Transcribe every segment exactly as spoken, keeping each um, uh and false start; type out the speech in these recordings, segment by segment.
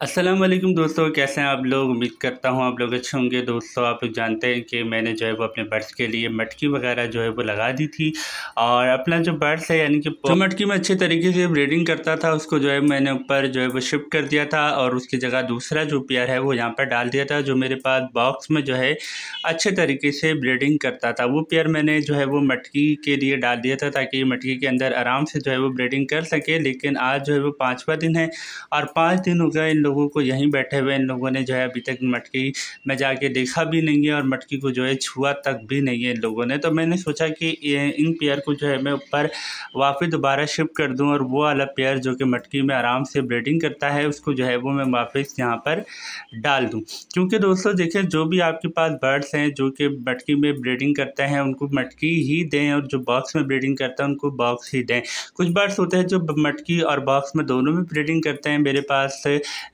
अस्सलाम वालेकुम दोस्तों, कैसे हैं आप लोग। उम्मीद करता हूँ आप लोग अच्छे होंगे। दोस्तों आप लोग जानते हैं कि मैंने जो है वो अपने बर्ड्स के लिए मटकी वगैरह जो है वो लगा दी थी, और अपना जो बर्ड्स है यानी कि जो मटकी में अच्छे तरीके से ब्रीडिंग करता था उसको जो है मैंने ऊपर जो है वो शिफ्ट कर दिया था, और उसकी जगह दूसरा जो पेयर है वो यहाँ पर डाल दिया था, जो मेरे पास बॉक्स में जो है अच्छे तरीके से ब्रीडिंग करता था। वो पेयर मैंने जो है वो मटकी के लिए डाल दिया था ताकि मटकी के अंदर आराम से जो है वो ब्रीडिंग कर सके। लेकिन आज जो है वो पाँचवा दिन है और पाँच दिन हो गए इन लोगों को यहीं बैठे हुए। इन लोगों ने जो है अभी तक मटकी में जाके देखा भी नहीं है और मटकी को जो है छुआ तक भी नहीं है इन लोगों ने। तो मैंने सोचा कि इन पेयर को जो है मैं ऊपर वापस दोबारा शिफ्ट कर दूं, और वो वाला पेयर जो कि मटकी में आराम से ब्रीडिंग करता है उसको जो है वो मैं वापस यहाँ पर डाल दूं। क्योंकि दोस्तों देखिए, जो भी आपके पास बर्ड्स हैं जो कि मटकी में ब्रीडिंग करते हैं उनको मटकी ही दें, और जो बॉक्स में ब्रीडिंग करता है उनको बॉक्स ही दें। कुछ बर्ड्स होते हैं जो मटकी और बॉक्स में दोनों में ब्रीडिंग करते हैं। मेरे पास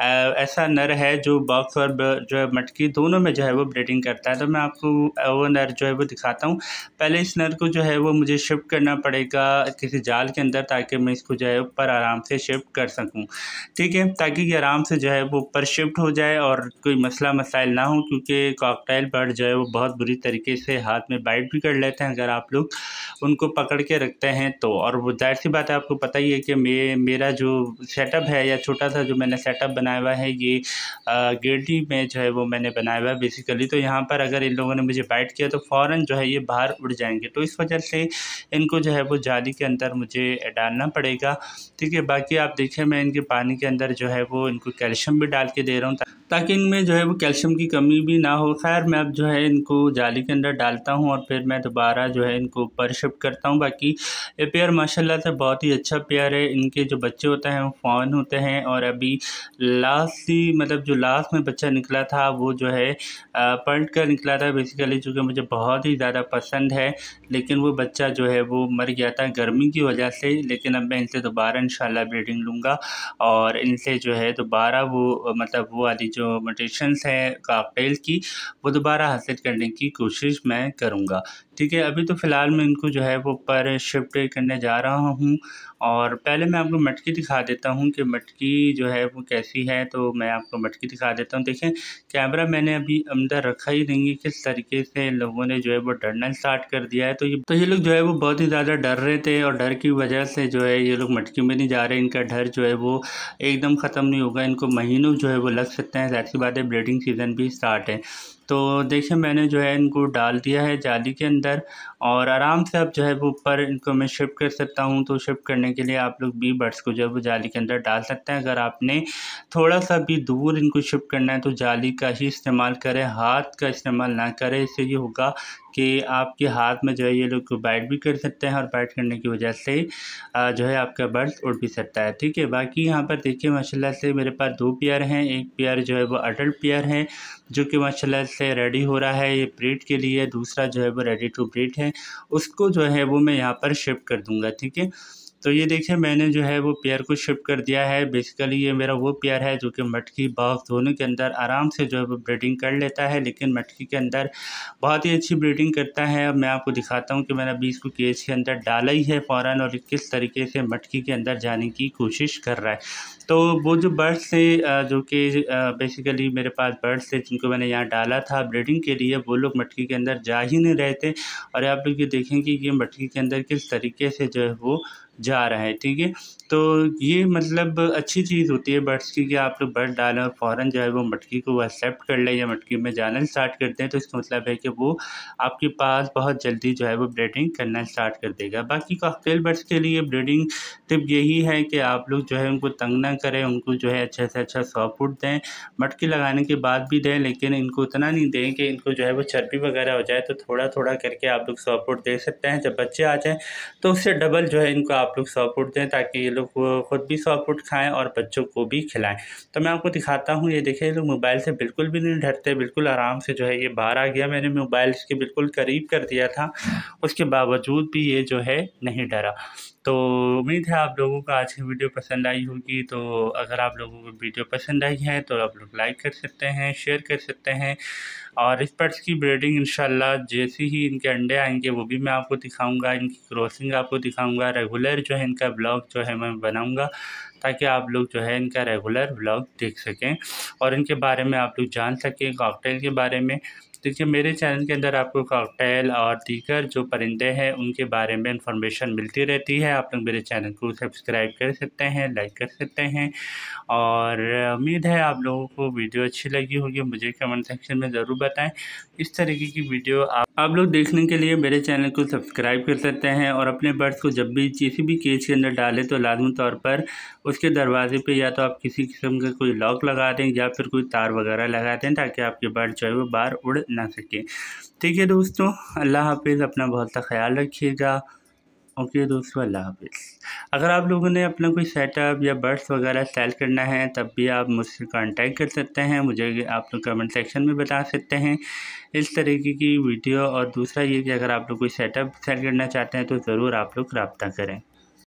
ऐसा नर है जो बॉक्स और जो है मटकी दोनों में जो है वो ब्रीडिंग करता है। तो मैं आपको वो नर जो है वो दिखाता हूँ। पहले इस नर को जो है वो मुझे शिफ्ट करना पड़ेगा किसी जाल के अंदर, ताकि मैं इसको जो है ऊपर आराम से शिफ्ट कर सकूँ, ठीक है, ताकि ये आराम से जो है वो ऊपर शिफ्ट हो जाए और कोई मसला मसाइल ना हो। क्योंकि कॉकटेल बर्ड जो है वो बहुत बुरी तरीके से हाथ में बाइट भी कर लेते हैं अगर आप लोग उनको पकड़ के रखते हैं तो। और वो जाहिर सी बात है, आपको पता ही है कि मे मेरा जो सेटअप है या छोटा सा जो मैंने सेटअप बनाया हुआ है ये गेटी में जो है वो मैंने बनाया हुआ है बेसिकली। तो यहाँ पर अगर इन लोगों ने मुझे बाइट किया तो फ़ौरन जो है ये बाहर उड़ जाएंगे। तो इस वजह से इनको जो है वो जाली के अंदर मुझे डालना पड़ेगा, ठीक है। बाकी आप देखें, मैं इनके पानी के अंदर जो है वो इनको कैल्शियम भी डाल के दे रहा हूँ ताकि इनमें जो है वो कैल्शियम की कमी भी ना हो। खैर मैं अब जो है इनको जाली के अंदर डालता हूँ और फिर मैं दोबारा जो है इनको ऊपर शिफ्ट करता हूँ। बाकी ये पेयर माशाल्लाह से बहुत ही अच्छा पेयर है। इनके जो बच्चे होते हैं वो फॉन होते हैं, और अभी लास्ट ही मतलब जो लास्ट में बच्चा निकला था वो जो है पलट कर निकला था बेसिकली, जो कि मुझे बहुत ही ज़्यादा पसंद है। लेकिन वो बच्चा जो है वो मर गया था गर्मी की वजह से। लेकिन अब मैं इनसे दोबारा इंशाल्लाह ब्रीडिंग लूँगा और इनसे जो है दोबारा वो मतलब वो वाली जो म्यूटेशंस है कॉकटेल की वो दोबारा हासिल करने की कोशिश मैं करूँगा, ठीक है। अभी तो फ़िलहाल मैं इनको जो है वो ऊपर शिफ्ट करने जा रहा हूँ, और पहले मैं आपको मटकी दिखा देता हूँ कि मटकी जो है वो कैसी है। तो मैं आपको मटकी दिखा देता हूँ। देखें, कैमरा मैंने अभी अंदर रखा ही नहीं है, किस तरीके से इन लोगों ने जो है वो डरना स्टार्ट कर दिया है। तो ये तो ये लोग जो है वो बहुत ही ज़्यादा डर रहे थे, और डर की वजह से जो है ये लोग मटकी में नहीं जा रहे। इनका डर जो है वो एकदम ख़त्म नहीं होगा, इनको महीनों जो है वो लग सकते हैं। ऐसी बात है, ब्रीडिंग सीज़न भी स्टार्ट है। तो देखिए, मैंने जो है इनको डाल दिया है जाली के अंदर, और आराम से अब जो है वो ऊपर इनको मैं शिफ्ट कर सकता हूँ। तो शिफ्ट करने के लिए आप लोग भी बर्ड्स को जो है वो जाली के अंदर डाल सकते हैं। अगर आपने थोड़ा सा भी दूर इनको शिफ्ट करना है तो जाली का ही इस्तेमाल करें, हाथ का इस्तेमाल ना करें। इससे ये होगा कि आपके हाथ में जो है ये लोग बाइट भी कर सकते हैं, और बाइट करने की वजह से जो है आपका बर्ड्स उड़ भी सकता है, ठीक है। बाकी यहाँ पर देखिए माशाल्लाह से मेरे पास दो पेयर हैं। एक पेयर जो है वो अडल्ट पेयर है जो कि माशाल्लाह से रेडी हो रहा है ये ब्रीड के लिए। दूसरा जो है वो रेडी टू ब्रीड है, उसको जो है वो मैं यहाँ पर शिफ्ट कर दूँगा, ठीक है। तो ये देखिए, मैंने जो है वो पेयर को शिफ्ट कर दिया है। बेसिकली ये मेरा वो पेयर है जो कि मटकी बॉक्स दोनों के अंदर आराम से जो है वो ब्रीडिंग कर लेता है, लेकिन मटकी के अंदर बहुत ही अच्छी ब्रीडिंग करता है। अब मैं आपको दिखाता हूँ कि मैंने अभी इसको केज के अंदर डाला ही है फ़ौरन, और किस तरीके से मटकी के अंदर जाने की कोशिश कर रहा है। तो वो जो बर्ड्स थे जो कि बेसिकली मेरे पास बर्ड्स थे जिनको मैंने यहाँ डाला था ब्रीडिंग के लिए, वो लोग मटकी के अंदर जा ही नहीं रहे थे। और आप लोग ये देखेंगे कि ये मटकी के अंदर किस तरीके से जो है वो जा रहा है, ठीक है। तो ये मतलब अच्छी चीज़ होती है बर्ड्स की कि आप लोग बर्ड डालें और फ़ौरन जो है वो मटकी को एक्सेप्ट कर लें या मटकी में जाना स्टार्ट करते हैं। तो इसका मतलब है कि वो आपके पास बहुत जल्दी जो है वो ब्रीडिंग करना स्टार्ट कर देगा। बाकी कॉकटेल बर्ड्स के लिए ब्रीडिंग टिप यही है कि आप लोग जो है उनको तंग ना करें, उनको जो है अच्छे से अच्छा सॉ फूड दें। मटकी लगाने के बाद भी दें, लेकिन इनको उतना नहीं दें कि इनको जो है वो चर्बी वगैरह हो जाए। तो थोड़ा थोड़ा करके आप लोग सॉ फूड दे सकते हैं। जब बच्चे आ जाएँ तो उससे डबल जो है इनको आप लोग सॉ फूड दें, ताकि ये लोग खुद भी सॉ फूड खाएँ और बच्चों को भी खिलाएँ। तो मैं आपको दिखाता हूँ, ये देखिए, ये लोग मोबाइल से बिल्कुल भी नहीं डरते, बिल्कुल आराम से जो है ये बाहर आ गया। मैंने मोबाइल इसके बिल्कुल करीब कर दिया था, उसके बावजूद भी ये जो है नहीं डरा। तो उम्मीद है आप लोगों को आज की वीडियो पसंद आई होगी। तो अगर आप लोगों को वीडियो पसंद आई है तो आप लोग लाइक कर सकते हैं, शेयर कर सकते हैं, और इस बर्ड्स की ब्रीडिंग इंशाल्लाह जैसे ही इनके अंडे आएंगे वो भी मैं आपको दिखाऊंगा, इनकी क्रॉसिंग आपको दिखाऊंगा। रेगुलर जो है इनका ब्लॉग जो है मैं बनाऊंगा, ताकि आप लोग जो है इनका रेगुलर व्लॉग देख सकें और इनके बारे में आप लोग जान सकें, कॉकटेल के बारे में। देखिए मेरे चैनल के अंदर आपको कॉकटेल और दीगर जो परिंदे हैं उनके बारे में इंफॉर्मेशन मिलती रहती है। आप लोग मेरे चैनल को सब्सक्राइब कर सकते हैं, लाइक कर सकते हैं और उम्मीद है आप लोगों को वीडियो अच्छी लगी होगी। मुझे कमेंट सेक्शन में ज़रूर बताएं। इस तरीके की वीडियो आप आप लोग देखने के लिए मेरे चैनल को सब्सक्राइब कर सकते हैं और अपने बर्ड्स को जब भी किसी भी केज के अंदर डालें तो लाजमी तौर पर उसके दरवाजे पे या तो आप किसी किस्म का कोई लॉक लगा दें या फिर कोई तार वगैरह लगा दें ताकि आपके बर्ड जो है वो बाहर उड़ ना सके। ठीक है दोस्तों, अल्लाह हाफिज़, अपना बहुत सा ख्याल रखिएगा। ओके दोस्तों, अल्लाह हाफिज़। अगर आप लोगों ने अपना कोई सेटअप या बर्ड्स वगैरह सेल करना है तब भी आप मुझसे कांटेक्ट कर सकते हैं, मुझे आप लोग कमेंट सेक्शन में बता सकते हैं इस तरीके की वीडियो। और दूसरा ये कि अगर आप लोग कोई सेटअप सेल करना चाहते हैं तो ज़रूर आप लोग रब्ता करें।